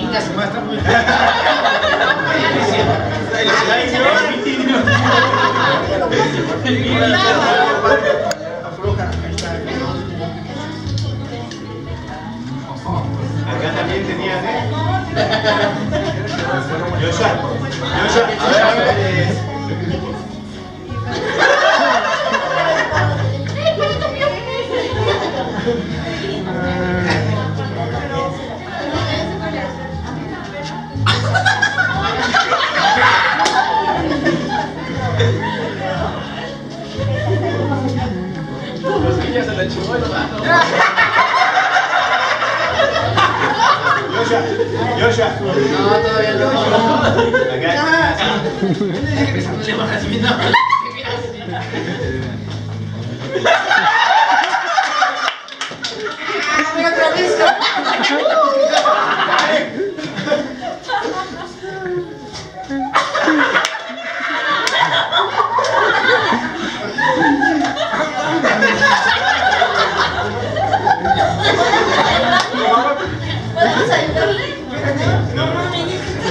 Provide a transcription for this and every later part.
Chinga su maestra. Acá también tenías, Joshua, Ya se la chingó el vato. Joshua. No, todavía no. Acá. Le bajas así, no. ¡Mira otra vez! ¿Vamos a ayudarle? No mames.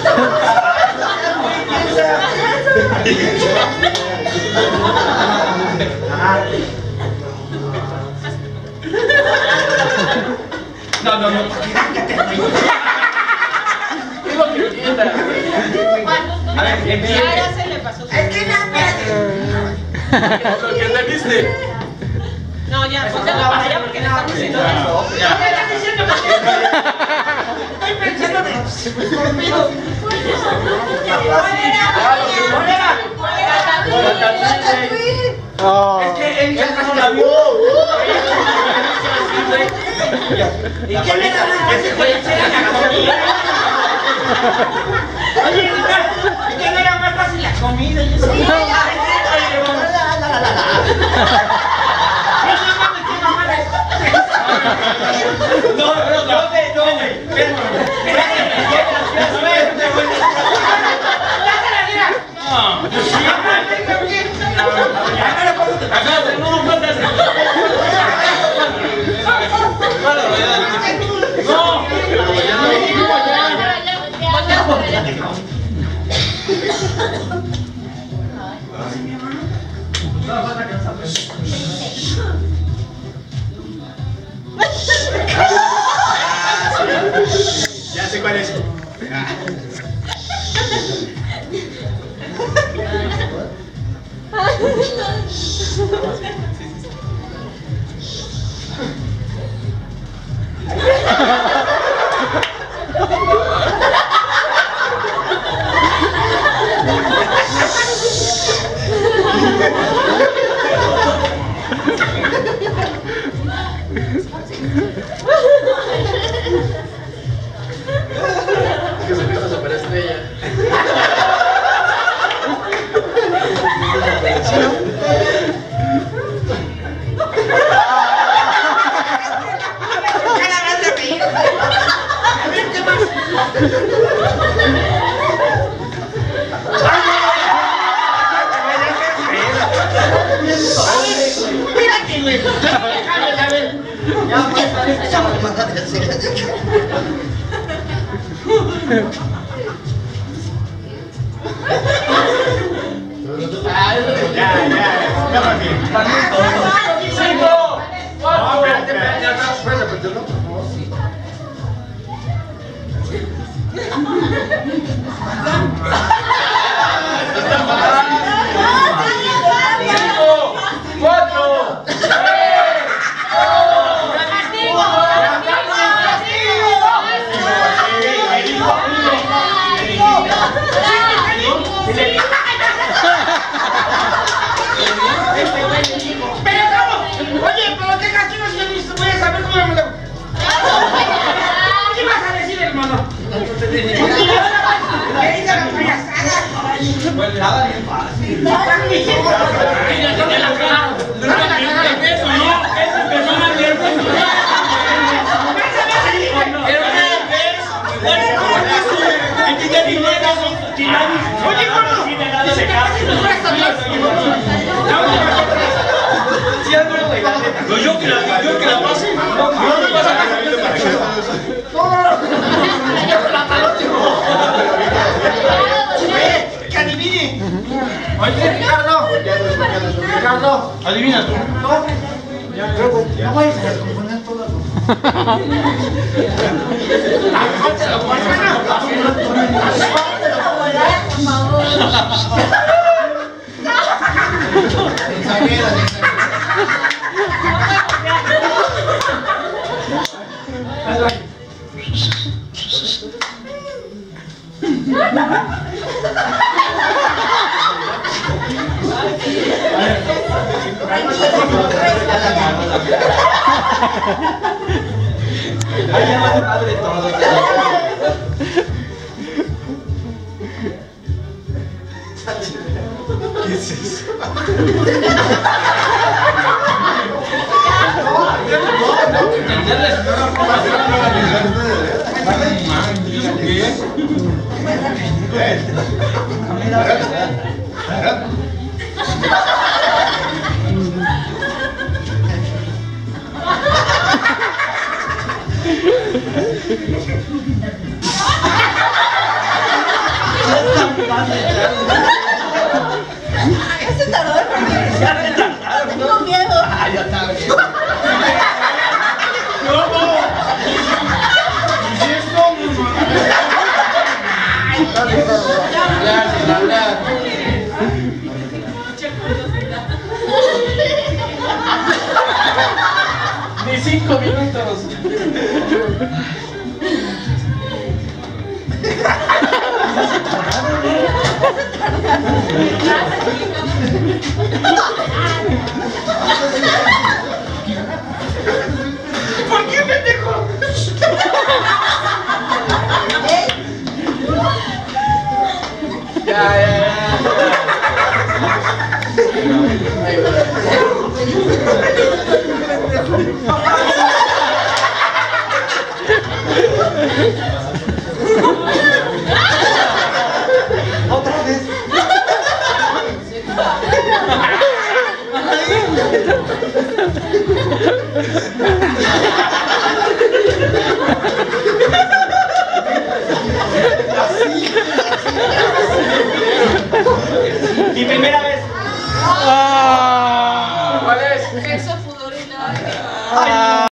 No. Digo que entienda. A ver, empieza. Ya se le pasó. Es que no. Lo que entendiste. No, ya, póngala para allá porque no estamos haciendo eso. Estoy pensando de escorpido. Es que él ya no la vio. ¿Y quién era la que fue Oye, ¿qué no era más fácil la comida? Y eso. Ya sé cuál es. Que se puso superestrella. Nada bien fácil. Yo que la pase. No, no pasa nada. Oye, Ricardo. Ricardo, adivina tú. No vayas a descomponer todo. ¿Qué es eso? Ese tardó en ya tengo miedo. Yo también. Ni 5 minutos. ¿Por qué me dejó? Ya. Otra vez. Mi primera vez.